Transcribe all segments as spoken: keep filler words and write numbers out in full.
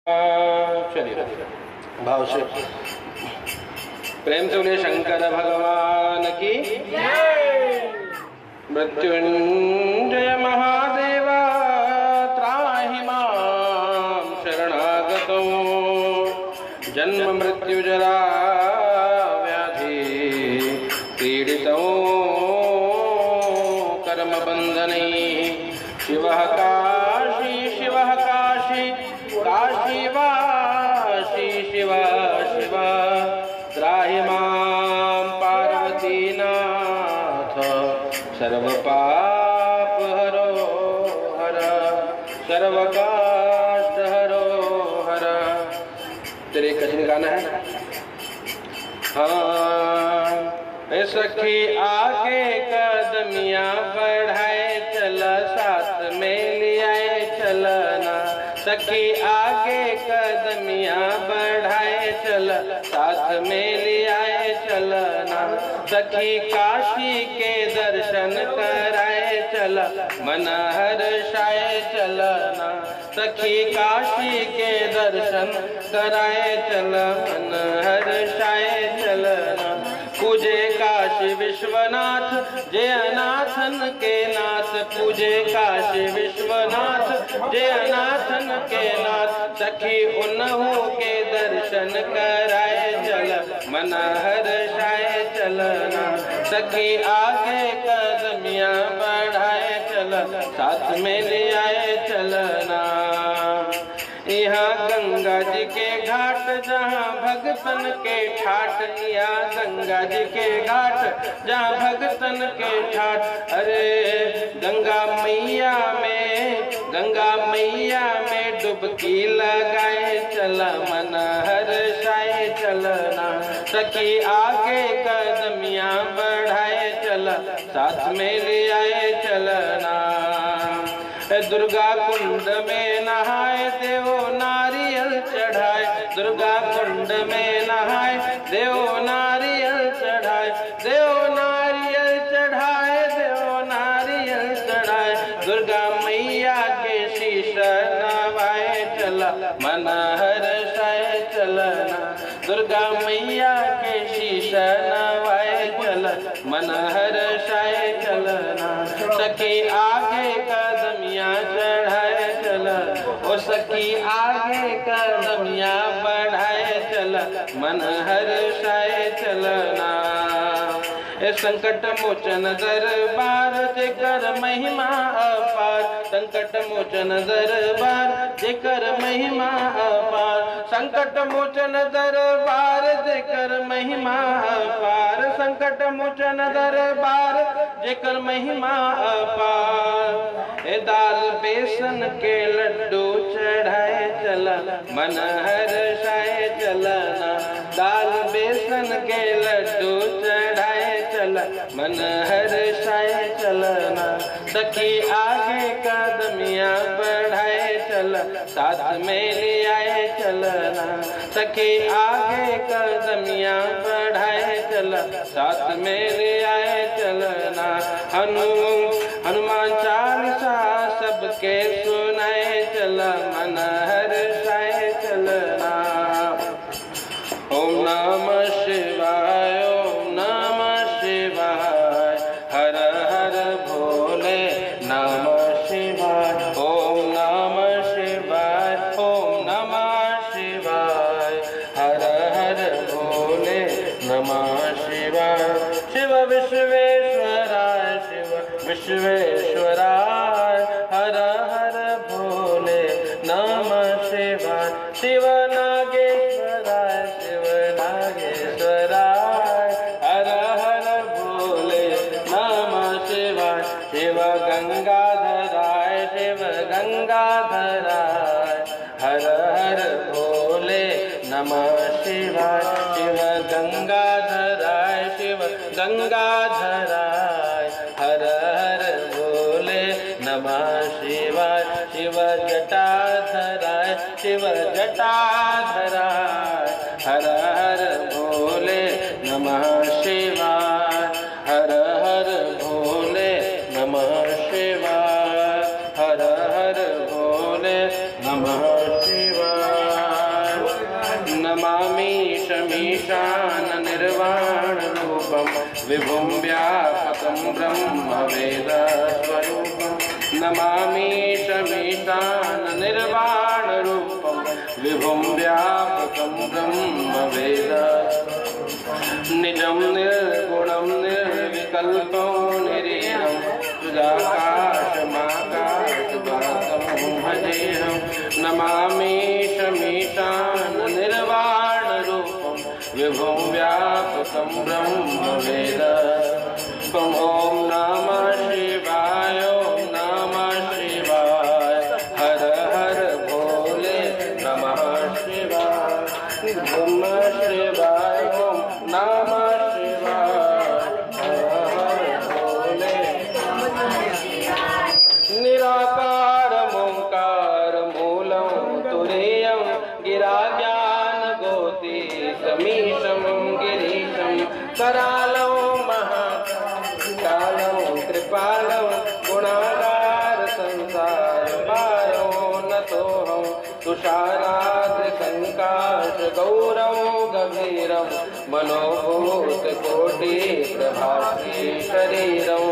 चलिए भाव से प्रेम से बोले शंकर भगवान की मृत्युंजय महादेवा त्राहि मां शरणागतो जन्म मृत्यु जरा व्याधि पीडितो कर्म बंधनै शिवः काशी शिवः काशी काशी वासी शिव शिव त्राहि मां पार्वतीनाथ सर्व पाप हरो हर सर्व काष्ट हरो हर। तेरे कठिन गाना है। हाँ सखी आगे कदमियाँ बढ़ाए चल साथ में लियाए चलना सखी आगे कदमियाँ बढ़ाए चल साथ में लियाए चलना सखी काशी के दर्शन कराए चल मन हर्षाए चलना सखी काशी के दर्शन कराए चल मन हर्षाए चलना पूजे काशी विश्वनाथ जय अनाथन के नाथ पूजे काशी विश्वनाथ जय अनाथन के नाथ सखी उन्हों के दर्शन कराए चल मन हर्षाए चलना सखी आगे कदमियाँ बढ़ाए चल साथ में ले आए चलना। यहाँ गंगा जी के घाट जहाँ भगतन के ठाट किया गंगा जी के घाट जहाँ भगतन के ठाट अरे गंगा मैया में गंगा मैया में डुबकी लगाए चला मन हर्षाए चलना सखी आगे कदमियाँ बढ़ाए चला साथ में ले आए चलना। दुर्गा कुंड में नहाए देव नारियल चढ़ाए दुर्गा कुंड में नहाए देव नारियल चढ़ाए देव नारियल चढ़ाए देव नारियल चढ़ाए दुर्गा मैया के शीश नवाए चला मन हर्षाए चलना दुर्गा मैया के शीश नवाए चला मन हर्षाए चलना सखी आगे कदमियाँ चढ़ाए चला ओ सखी आगे कदमियाँ बढ़ाए चला मन हर्षाए चलना। संकट मोचन दरबार जेकर महिमा अपार संकट मोचन दरबार जेकर महिमा अपार संकट मोचन दरबार जेकर महिमा अपार संकट मोचन दरबार जेकर महिमा अपार ए दाल बेसन के लड्डू चढ़ाए चला मन हर्षाए चलना दाल बेसन के लड्डू चढ़ाए चला मन हर्षाए चलना सखी आगे कदमियाँ बढ़ाए चला साथ में ले आए चलना सखी आगे कदमियाँ बढ़ाए चला साथ में ले आए चलना। हनु हनुमान चालीसा सबके सुनाए चला मन हर्षाए चलना। ओम नमः शिवाय ओम नमः शिवाय हर हर भोले नमः शिवाय ओम नमः शिवाय ओम नमः शिवाय हर हर भोले नमः शिवाय शिव विश्वेश्वराय शिव विश्वेश्वराय हर हर भोले नमः शिवाय शिव नागेश्वराय शिव नागेश्वराय हर हर भोले नमः शिवाय शिव गंगाधराय शिव गंगाधराय हर हर भोले नमः शिवाय शिव गंगाधराय शिव गंगाधराय हर हर भोले नमः शिवाय शिव जटाधराय शिव जटाधराय हर हर भोले नमः शिवाय हर हर भोले नमः शिवाय हर हर भोले नमः शिवाय। नमामीशमीशान निर्वाणरूपं विभुं व्यापकं ब्रह्मवेदस्वरूपं नमामीशमीशान निर्वाणरूपं विभुं व्यापकं ब्रह्मवेदस्वरूपं निजं निर्गुणं निर्विकल्पं निरीहं तुदाकाशमाकाशवासं भजेऽहं नमामीशमीशान निर्वाणरूपं विभुं व्यापकं ब्रह्मवेदस्वरूपम् ॐ नमः शिवाय ॐ नमः शिवाय हर हर भोले नमः शिवाय नमः शिवाय ॐ नमः शिवाय हर हर भोले निराकार ओंकार मूलं तुरीयं गिराज्ञान गोति समीशं गिरीशं करालं महाकालं कृपालं गुणागार संसार पारो नतोऽहं तुषाराद्रि संकाश गौरव गभीरं मनोभूत कोटि प्रभासी शरीरं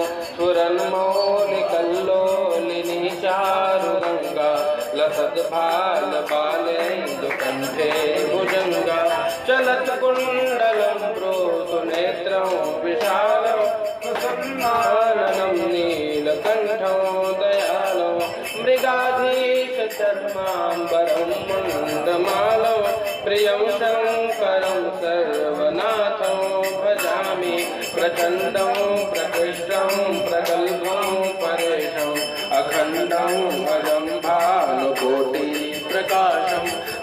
सुरन्मौलिकल्लोलिनी चारुगंगा लसद्भाल बालेन्दुकण्ठे भुजंगा चलत कुण्डलं प्रोसुनेत्रं विशालं सुसंहारणं नीलकण्ठं दयालं मृगाधीश चर्माम्बरं मन्दमालं प्रियं शङ्करं सर्वनाथं भजामि प्रचण्डं प्रकृष्टं प्रगल्भं परेशम् अखण्डं भजं भानुकोटिप्रकाशं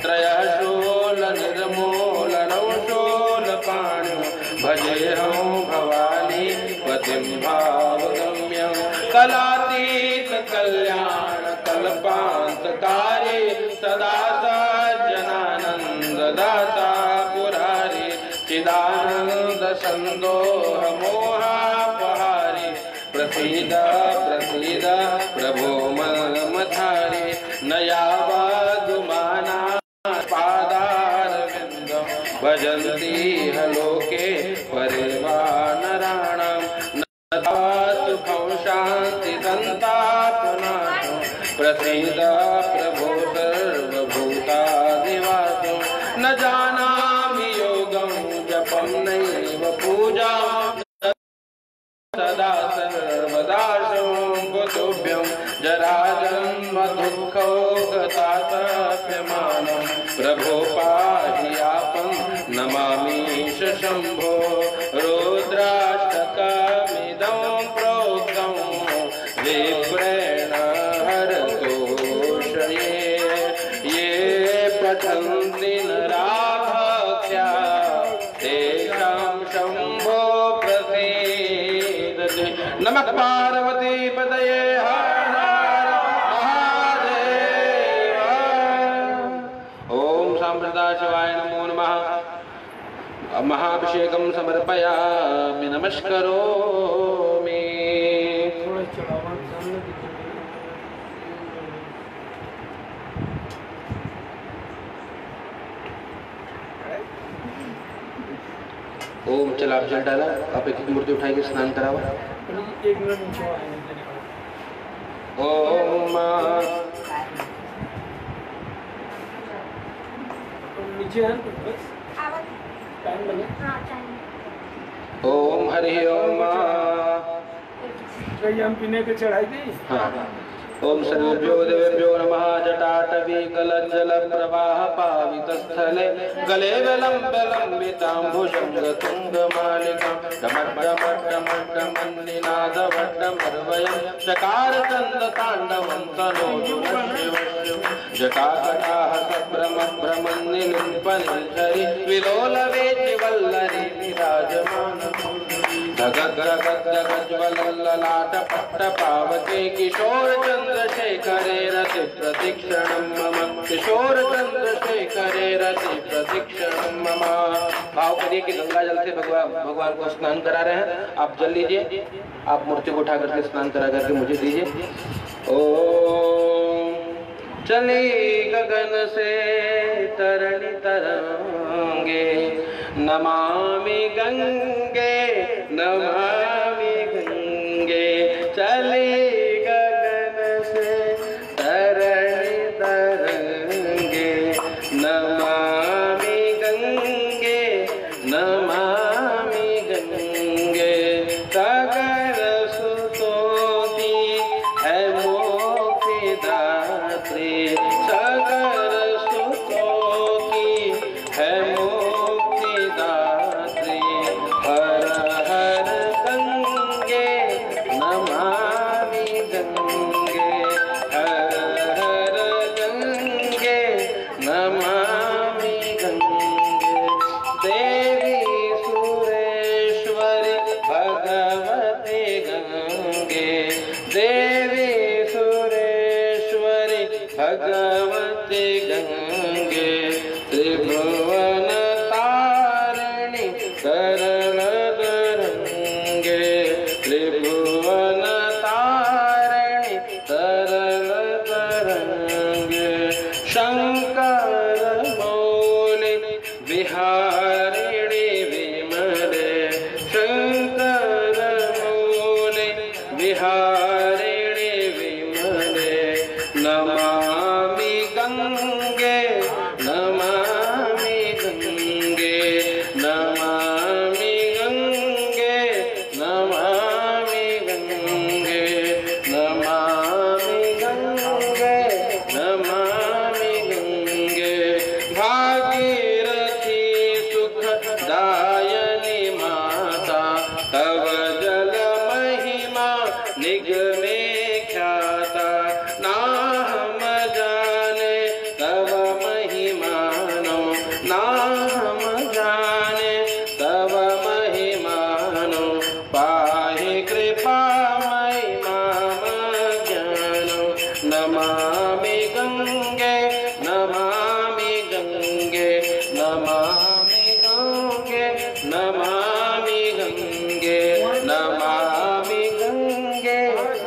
त्रयशूलनिर्मूलनं शूलपाणिं भजेऽहं भवानी पतिं भावगम्यं कलातीतकल्याणकल्पान्तकारी सदा सज्जनानन्ददाता पुरारी चिदानन्दसन्दोहमोहापहारी प्रसीद प्रसीद प्रभो मन्मथारी न यावदुमाना पादारविन्दं भजन्ति ह लोके परिवानराणां न सुखं शान्ति सन्तापनाशं प्रसीद प्रभो सर्वभूतादिवासं न जानामि योगं जपं नैव पूजां सदा सर्वदा शम्भुतुभ्यं जराजन्म दुःखौ गतातप्यमानं प्रभो पाहि आपं नमामीश शम्भो रुद्राष्टकमिदं प्रोक्तं विप्रेण हरतोषये ये पठन्ति नराभक्त्या तेषां शम्भो नमः पार्वती पतये हर हर महादेव। ओम सांप्रदा शिवाय नमो नमः। महाभिषेकं समर्पयामि नमस्करोमि। ओम चल आप जल डाला, आप एक मूर्ति उठाएंगे, स्नान करावा। एक मिनट ओम नीचे ओम हरि ओम हम पीने के चढ़ाई दी। हाँ ओम सर्वेभ्यो देवेभ्यो नमः। जटाटवी कलज्जल प्रवाह पावितस्थले गले विलम्बिताम्बुजं तुंगमालिकां डमड्डमड्डमड्डमन्निनादवड्डमर्वयं चकार चंद तांडवं तनोतु जटाकटाः सभ्रमभ्रमन्निलिम्पनिर्झरि विलोलवेति वल्लरि विराजमानम् धगधगधगज्ज्वलल्ललाट पट्टपावके किशोर चंद्रशेखरे रति प्रतीक्षणं मम किशोर चंद्रशेखरे रति प्रतीक्षणं मम। भाव करिए कि गंगा जल से भगवान भगवान को स्नान करा रहे हैं। आप जल लीजिए, आप मूर्ति को उठा करके स्नान करा करके मुझे दीजिए। ओम चली गगन से तरणी तरह नमामि गंगे नमामि गंगे, चले गगन से तरणी तरंगे। नमामि गंगे नमामि गंगे, सागर सुतों की है मोक्षदात्री, सागर सुतों की है मोक्षदात्री। हर हर गंगे नमामि गंगे, हर हर गंगे नमामि गंगे। देवी सुरेश्वरी भगवती गंगे, देवी सुरेश्वरी भगवती गंगे। त्रिभुवन तारिणी शरण गंगे, त्रिभुवन तारिणी शरण गंगे। शंकर मौली विहारिणी विमले, शंकर मौली विहारिणी विमले। नमामि गंगे नमामि गंगे, नमामि गंगे नमामि गंगे, नमामि गंगे नमामि गंगे। भागीरथी सुखदायिनी माता, तव जल महिमा निगमे ख्याता। ना हम जाने तव महिमानो, ना हम जाने तव महिमानो। पाहि कृपा महिमाम ज्ञानो। नमामि गंगे नमामि गंगे, नमामि गंगे नमामि गंगे, नमामि गंगे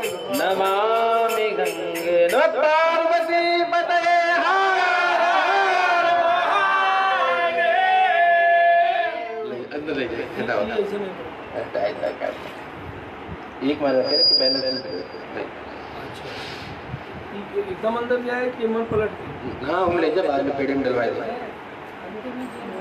नमामि गंगे। नमः पार्वती पतये हर हर महादेव। अंदर लेके खड़ा होता है, एक मार रखे कि बैलेंस नहीं। एकदम अंदर जाए कि मन पलट? हाँ हम ले जा, बाद में पेड़ में डलवाए।